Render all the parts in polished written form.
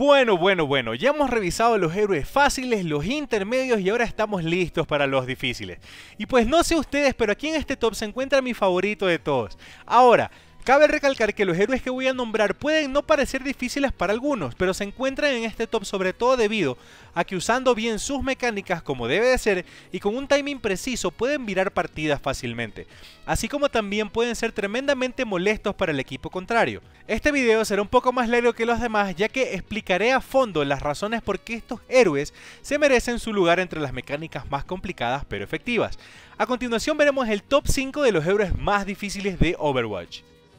Bueno, ya hemos revisado los héroes fáciles, los intermedios y ahora estamos listos para los difíciles. Y pues no sé ustedes, pero aquí en este top se encuentra mi favorito de todos. Ahora, cabe recalcar que los héroes que voy a nombrar pueden no parecer difíciles para algunos, pero se encuentran en este top sobre todo debido a que usando bien sus mecánicas como debe de ser y con un timing preciso pueden virar partidas fácilmente, así como también pueden ser tremendamente molestos para el equipo contrario. Este video será un poco más largo que los demás ya que explicaré a fondo las razones por qué estos héroes se merecen su lugar entre las mecánicas más complicadas pero efectivas. A continuación veremos el top 5 de los héroes más difíciles de Overwatch.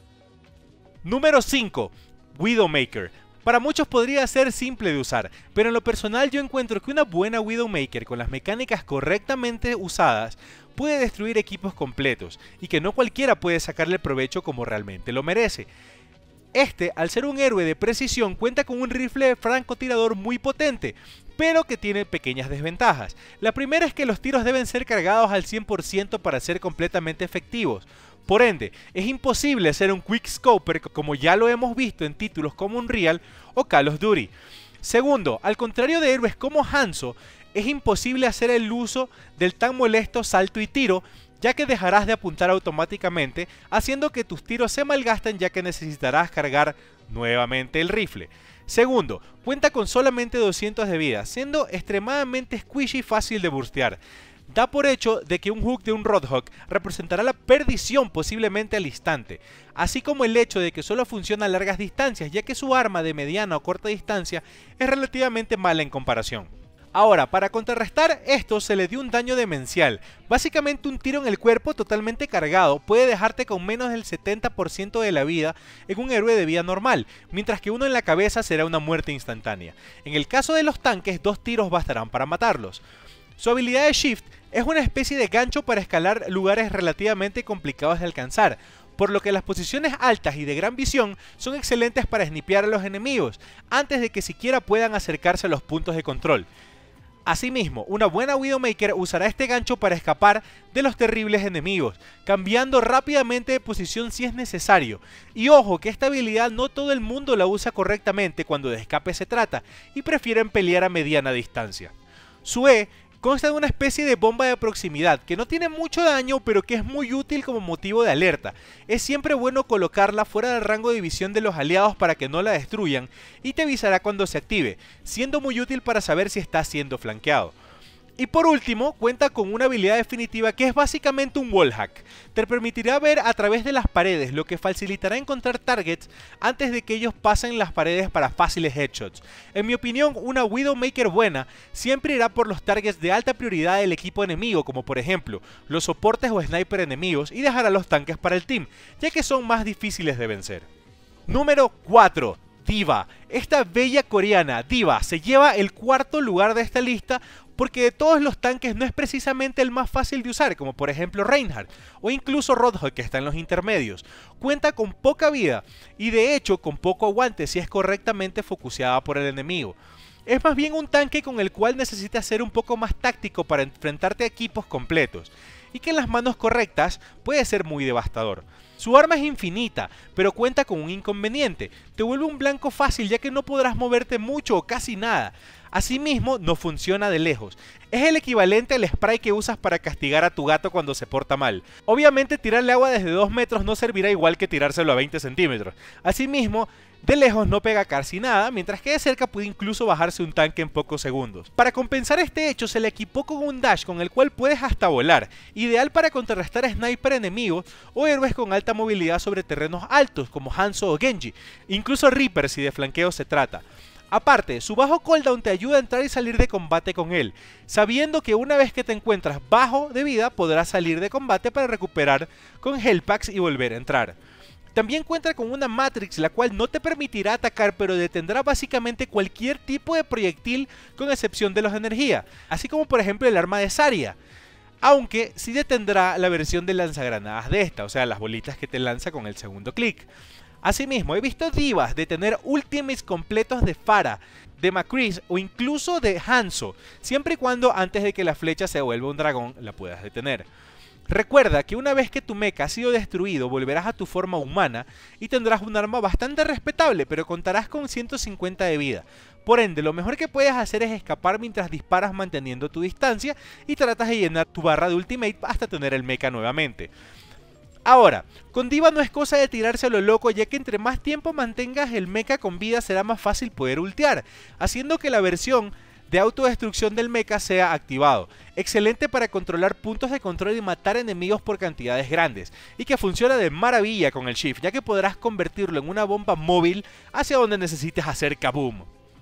Número 5. Widowmaker. Para muchos podría ser simple de usar, pero en lo personal yo encuentro que una buena Widowmaker con las mecánicas correctamente usadas puede destruir equipos completos y que no cualquiera puede sacarle provecho como realmente lo merece. Este, al ser un héroe de precisión, cuenta con un rifle de francotirador muy potente, pero que tiene pequeñas desventajas. La primera es que los tiros deben ser cargados al 100% para ser completamente efectivos. Por ende, es imposible hacer un quickscoper como ya lo hemos visto en títulos como Unreal o Call of Duty. Segundo, al contrario de héroes como Hanzo, es imposible hacer el uso del tan molesto salto y tiro, ya que dejarás de apuntar automáticamente, haciendo que tus tiros se malgasten ya que necesitarás cargar nuevamente el rifle. Segundo, cuenta con solamente 200 de vida, siendo extremadamente squishy y fácil de burstear. Da por hecho de que un hook de un Roadhog representará la perdición posiblemente al instante, así como el hecho de que solo funciona a largas distancias, ya que su arma de mediana o corta distancia es relativamente mala en comparación. Ahora, para contrarrestar esto se le dio un daño demencial. Básicamente un tiro en el cuerpo totalmente cargado puede dejarte con menos del 70% de la vida en un héroe de vida normal, mientras que uno en la cabeza será una muerte instantánea. En el caso de los tanques, 2 tiros bastarán para matarlos. Su habilidad de Shift es una especie de gancho para escalar lugares relativamente complicados de alcanzar, por lo que las posiciones altas y de gran visión son excelentes para snipear a los enemigos, antes de que siquiera puedan acercarse a los puntos de control. Asimismo, una buena Widowmaker usará este gancho para escapar de los terribles enemigos, cambiando rápidamente de posición si es necesario. Y ojo que esta habilidad no todo el mundo la usa correctamente cuando de escape se trata, y prefieren pelear a mediana distancia. Su E consta de una especie de bomba de proximidad que no tiene mucho daño pero que es muy útil como motivo de alerta. Es siempre bueno colocarla fuera del rango de visión de los aliados para que no la destruyan y te avisará cuando se active, siendo muy útil para saber si está siendo flanqueado. Y por último, cuenta con una habilidad definitiva que es básicamente un wallhack. Te permitirá ver a través de las paredes, lo que facilitará encontrar targets antes de que ellos pasen las paredes para fáciles headshots. En mi opinión, una Widowmaker buena siempre irá por los targets de alta prioridad del equipo enemigo, como por ejemplo los soportes o sniper enemigos, y dejará los tanques para el team, ya que son más difíciles de vencer. Número 4. D.Va. Esta bella coreana, D.Va, se lleva el cuarto lugar de esta lista porque de todos los tanques no es precisamente el más fácil de usar, como por ejemplo Reinhardt o incluso Roadhog, que está en los intermedios. Cuenta con poca vida y de hecho con poco aguante si es correctamente focuseada por el enemigo. Es más bien un tanque con el cual necesitas ser un poco más táctico para enfrentarte a equipos completos, y que en las manos correctas puede ser muy devastador. Su arma es infinita, pero cuenta con un inconveniente: te vuelve un blanco fácil ya que no podrás moverte mucho o casi nada. Asimismo, no funciona de lejos. Es el equivalente al spray que usas para castigar a tu gato cuando se porta mal. Obviamente tirarle agua desde 2 metros no servirá igual que tirárselo a 20 centímetros. Asimismo, de lejos no pega casi nada, mientras que de cerca puede incluso bajarse un tanque en pocos segundos. Para compensar este hecho se le equipó con un dash con el cual puedes hasta volar, ideal para contrarrestar sniper enemigos o héroes con alta movilidad sobre terrenos altos como Hanzo o Genji, incluso Reaper si de flanqueo se trata. Aparte, su bajo cooldown te ayuda a entrar y salir de combate con él, sabiendo que una vez que te encuentras bajo de vida podrás salir de combate para recuperar con health packs y volver a entrar. También cuenta con una Matrix, la cual no te permitirá atacar, pero detendrá básicamente cualquier tipo de proyectil con excepción de los de energía, así como por ejemplo el arma de Zarya, aunque sí detendrá la versión de lanzagranadas de esta, o sea las bolitas que te lanza con el segundo clic. Asimismo, he visto divas de tener ultimates completos de Pharah, de McCree o incluso de Hanzo, siempre y cuando antes de que la flecha se vuelva un dragón la puedas detener. Recuerda que una vez que tu mecha ha sido destruido, volverás a tu forma humana y tendrás un arma bastante respetable, pero contarás con 150 de vida. Por ende, lo mejor que puedes hacer es escapar mientras disparas manteniendo tu distancia y tratas de llenar tu barra de ultimate hasta tener el mecha nuevamente. Ahora, con D.Va no es cosa de tirarse a lo loco, ya que entre más tiempo mantengas el mecha con vida será más fácil poder ultear, haciendo que la versión de autodestrucción del mecha sea activado. Excelente para controlar puntos de control y matar enemigos por cantidades grandes, y que funciona de maravilla con el shift, ya que podrás convertirlo en una bomba móvil hacia donde necesites hacer kaboom.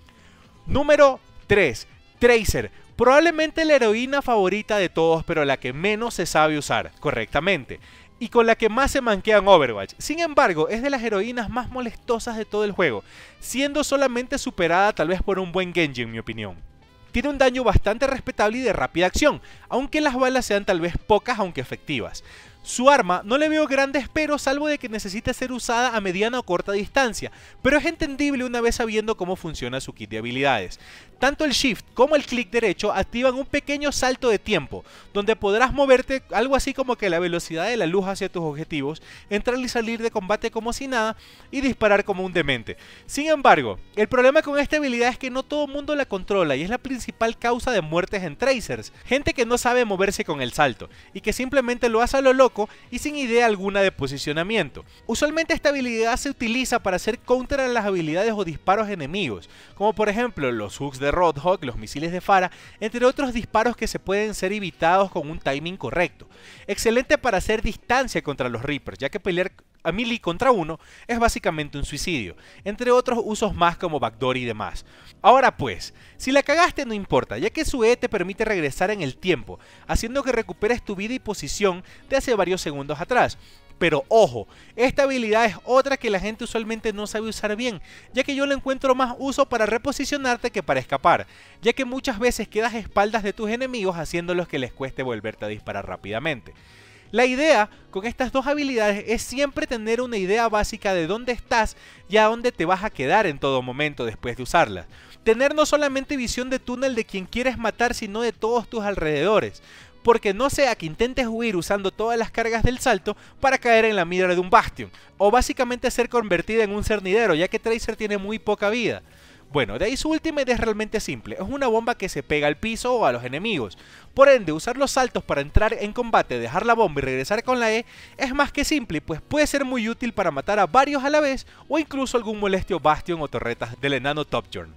Número 3. Tracer. Probablemente la heroína favorita de todos, pero la que menos se sabe usar correctamente, y con la que más se manquea en Overwatch. Sin embargo, es de las heroínas más molestosas de todo el juego, siendo solamente superada tal vez por un buen Genji en mi opinión. Tiene un daño bastante respetable y de rápida acción, aunque las balas sean tal vez pocas aunque efectivas. Su arma no le veo grandes peros, salvo de que necesite ser usada a mediana o corta distancia, pero es entendible una vez sabiendo cómo funciona su kit de habilidades. Tanto el shift como el clic derecho activan un pequeño salto de tiempo, donde podrás moverte algo así como que la velocidad de la luz hacia tus objetivos, entrar y salir de combate como si nada y disparar como un demente. Sin embargo, el problema con esta habilidad es que no todo el mundo la controla y es la principal causa de muertes en Tracers. Gente que no sabe moverse con el salto y que simplemente lo hace a lo loco y sin idea alguna de posicionamiento. Usualmente esta habilidad se utiliza para hacer counter a las habilidades o disparos enemigos, como por ejemplo los hooks de Roadhog, los misiles de Pharah, entre otros disparos que se pueden ser evitados con un timing correcto. Excelente para hacer distancia contra los Reapers, ya que pelear a melee contra uno es básicamente un suicidio, entre otros usos más como backdoor y demás. Ahora pues, si la cagaste no importa, ya que su E te permite regresar en el tiempo, haciendo que recuperes tu vida y posición de hace varios segundos atrás. Pero ojo, esta habilidad es otra que la gente usualmente no sabe usar bien, ya que yo le encuentro más uso para reposicionarte que para escapar, ya que muchas veces quedas a espaldas de tus enemigos haciéndolos que les cueste volverte a disparar rápidamente. La idea con estas dos habilidades es siempre tener una idea básica de dónde estás y a dónde te vas a quedar en todo momento después de usarlas. Tener no solamente visión de túnel de quien quieres matar, sino de todos tus alrededores. Porque no sea que intentes huir usando todas las cargas del salto para caer en la mira de un Bastion, o básicamente ser convertida en un cernidero, ya que Tracer tiene muy poca vida. Bueno, de ahí su ultimate es realmente simple, es una bomba que se pega al piso o a los enemigos. Por ende, usar los saltos para entrar en combate, dejar la bomba y regresar con la E es más que simple, pues puede ser muy útil para matar a varios a la vez o incluso algún molestio Bastion o torretas del enano Torbjorn.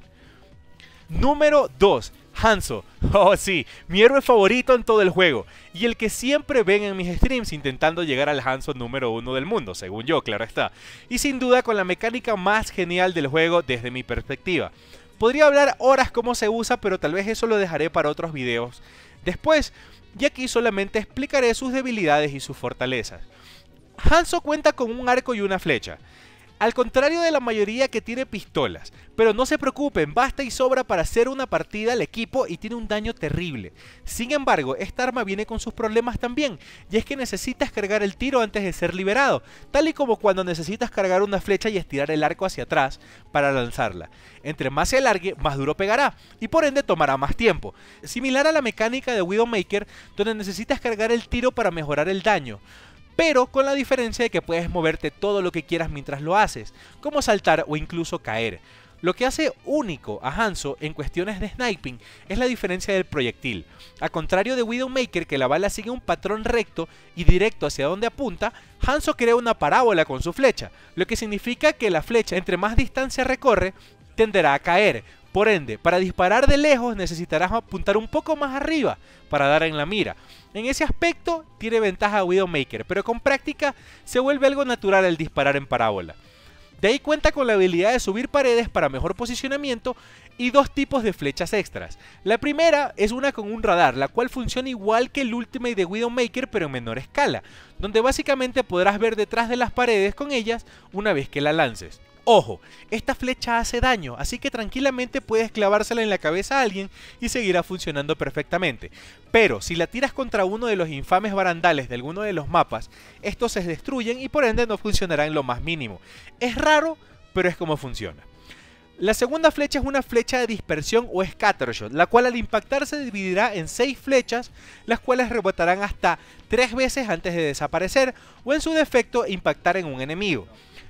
Número 2. Hanzo. Oh sí, mi héroe favorito en todo el juego y el que siempre ven en mis streams intentando llegar al Hanzo número 1 del mundo, según yo, claro está. Y sin duda con la mecánica más genial del juego desde mi perspectiva. Podría hablar horas cómo se usa, pero tal vez eso lo dejaré para otros videos después, y aquí solamente explicaré sus debilidades y sus fortalezas. Hanzo cuenta con un arco y una flecha, al contrario de la mayoría que tiene pistolas, pero no se preocupen, basta y sobra para hacer una partida al equipo y tiene un daño terrible. Sin embargo, esta arma viene con sus problemas también, y es que necesitas cargar el tiro antes de ser liberado, tal y como cuando necesitas cargar una flecha y estirar el arco hacia atrás para lanzarla. Entre más se alargue, más duro pegará, y por ende tomará más tiempo. Similar a la mecánica de Widowmaker, donde necesitas cargar el tiro para mejorar el daño, pero con la diferencia de que puedes moverte todo lo que quieras mientras lo haces, como saltar o incluso caer. Lo que hace único a Hanzo en cuestiones de sniping es la diferencia del proyectil. A contrario de Widowmaker, que la bala sigue un patrón recto y directo hacia donde apunta, Hanzo crea una parábola con su flecha, lo que significa que la flecha entre más distancia recorre, tenderá a caer. Por ende, para disparar de lejos necesitarás apuntar un poco más arriba para dar en la mira. En ese aspecto tiene ventaja Widowmaker, pero con práctica se vuelve algo natural el disparar en parábola. De ahí cuenta con la habilidad de subir paredes para mejor posicionamiento y dos tipos de flechas extras. La primera es una con un radar, la cual funciona igual que el ultimate de Widowmaker pero en menor escala, donde básicamente podrás ver detrás de las paredes con ellas una vez que la lances. Ojo, esta flecha hace daño, así que tranquilamente puedes clavársela en la cabeza a alguien y seguirá funcionando perfectamente. Pero si la tiras contra uno de los infames barandales de alguno de los mapas, estos se destruyen y por ende no funcionará en lo más mínimo. Es raro, pero es como funciona. La segunda flecha es una flecha de dispersión o scattershot, la cual al impactar se dividirá en 6 flechas, las cuales rebotarán hasta 3 veces antes de desaparecer o en su defecto impactar en un enemigo.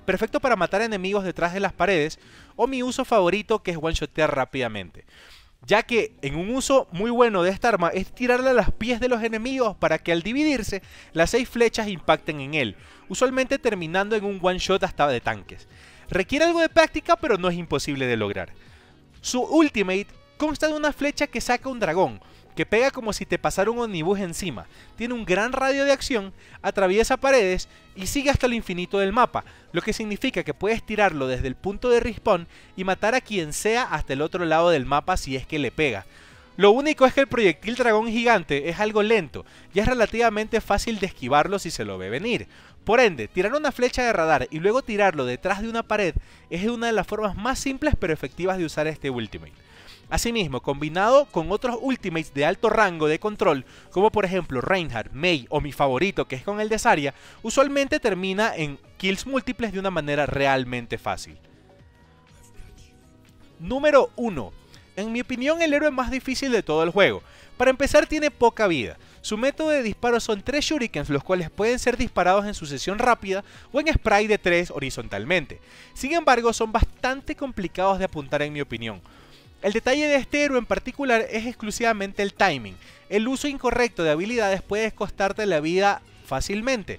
perfecto para matar enemigos detrás de las paredes, o mi uso favorito, que es one-shotear rápidamente, ya que en un uso muy bueno de esta arma es tirarle a los pies de los enemigos para que al dividirse las 6 flechas impacten en él, usualmente terminando en un one shot hasta de tanques. Requiere algo de práctica, pero no es imposible de lograr. Su ultimate consta de una flecha que saca un dragón, que pega como si te pasara un omnibus encima, tiene un gran radio de acción, atraviesa paredes y sigue hasta el infinito del mapa, lo que significa que puedes tirarlo desde el punto de respawn y matar a quien sea hasta el otro lado del mapa si es que le pega. Lo único es que el proyectil dragón gigante es algo lento y es relativamente fácil de esquivarlo si se lo ve venir. Por ende, tirar una flecha de radar y luego tirarlo detrás de una pared es una de las formas más simples pero efectivas de usar este ultimate. Asimismo, combinado con otros ultimates de alto rango de control, como por ejemplo Reinhardt, Mei o mi favorito que es con el de Zarya, usualmente termina en kills múltiples de una manera realmente fácil. Número 1. En mi opinión, el héroe más difícil de todo el juego. Para empezar, tiene poca vida. Su método de disparo son 3 shurikens, los cuales pueden ser disparados en sucesión rápida o en spray de 3 horizontalmente. Sin embargo, son bastante complicados de apuntar en mi opinión. El detalle de este héroe en particular es exclusivamente el timing. El uso incorrecto de habilidades puede costarte la vida fácilmente.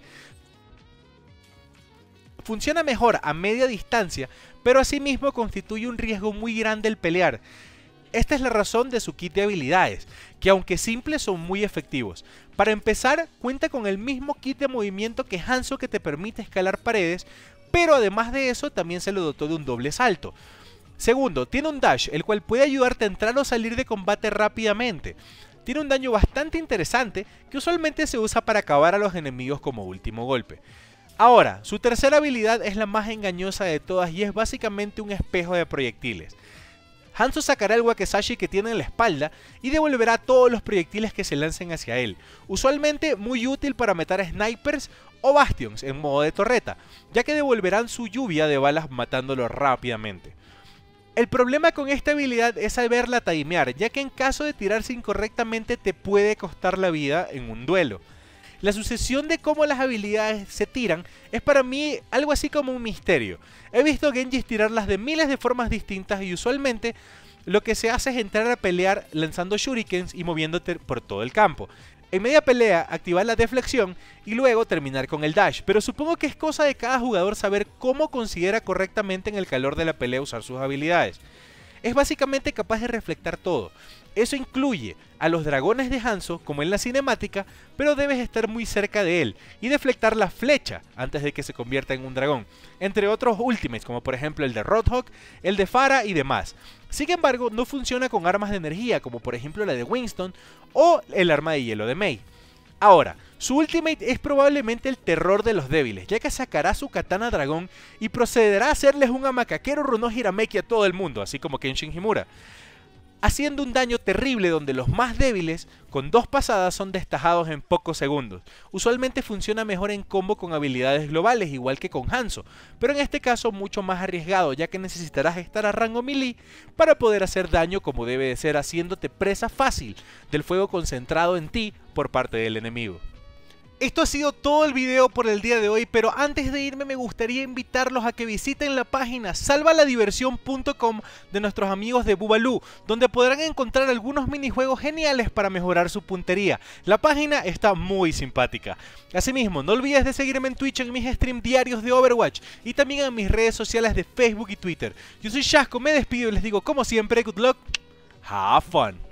Funciona mejor a media distancia, pero asimismo constituye un riesgo muy grande el pelear. Esta es la razón de su kit de habilidades, que aunque simples son muy efectivos. Para empezar, cuenta con el mismo kit de movimiento que Hanzo, que te permite escalar paredes, pero además de eso también se lo dotó de un doble salto. Segundo, tiene un dash, el cual puede ayudarte a entrar o salir de combate rápidamente. Tiene un daño bastante interesante que usualmente se usa para acabar a los enemigos como último golpe. Ahora, su tercera habilidad es la más engañosa de todas y es básicamente un espejo de proyectiles. Hanzo sacará el wakizashi que tiene en la espalda y devolverá todos los proyectiles que se lancen hacia él, usualmente muy útil para matar a snipers o bastions en modo de torreta, ya que devolverán su lluvia de balas matándolo rápidamente. El problema con esta habilidad es saberla timear, ya que en caso de tirarse incorrectamente te puede costar la vida en un duelo. La sucesión de cómo las habilidades se tiran es para mí algo así como un misterio. He visto Genjis tirarlas de miles de formas distintas y usualmente lo que se hace es entrar a pelear lanzando shurikens y moviéndote por todo el campo. En media pelea, activar la deflexión y luego terminar con el dash, pero supongo que es cosa de cada jugador saber cómo considera correctamente en el calor de la pelea usar sus habilidades. Es básicamente capaz de reflectar todo. Eso incluye a los dragones de Hanzo, como en la cinemática, pero debes estar muy cerca de él y deflectar la flecha antes de que se convierta en un dragón, entre otros ultimates como por ejemplo el de Roadhog, el de Pharah y demás. Sin embargo, no funciona con armas de energía como por ejemplo la de Winston o el arma de hielo de Mei. Ahora, su ultimate es probablemente el terror de los débiles, ya que sacará su katana dragón y procederá a hacerles un Amakakero Runo Hirameki a todo el mundo, así como Kenshin Himura, haciendo un daño terrible donde los más débiles con 2 pasadas son destajados en pocos segundos. Usualmente funciona mejor en combo con habilidades globales, igual que con Hanzo, pero en este caso mucho más arriesgado, ya que necesitarás estar a rango melee para poder hacer daño como debe de ser, haciéndote presa fácil del fuego concentrado en ti por parte del enemigo. Esto ha sido todo el video por el día de hoy, pero antes de irme me gustaría invitarlos a que visiten la página salvaladiversión.com de nuestros amigos de Bubalú, donde podrán encontrar algunos minijuegos geniales para mejorar su puntería. La página está muy simpática. Asimismo, no olvides de seguirme en Twitch en mis streams diarios de Overwatch y también en mis redes sociales de Facebook y Twitter. Yo soy Shasco, me despido y les digo como siempre, good luck, have fun.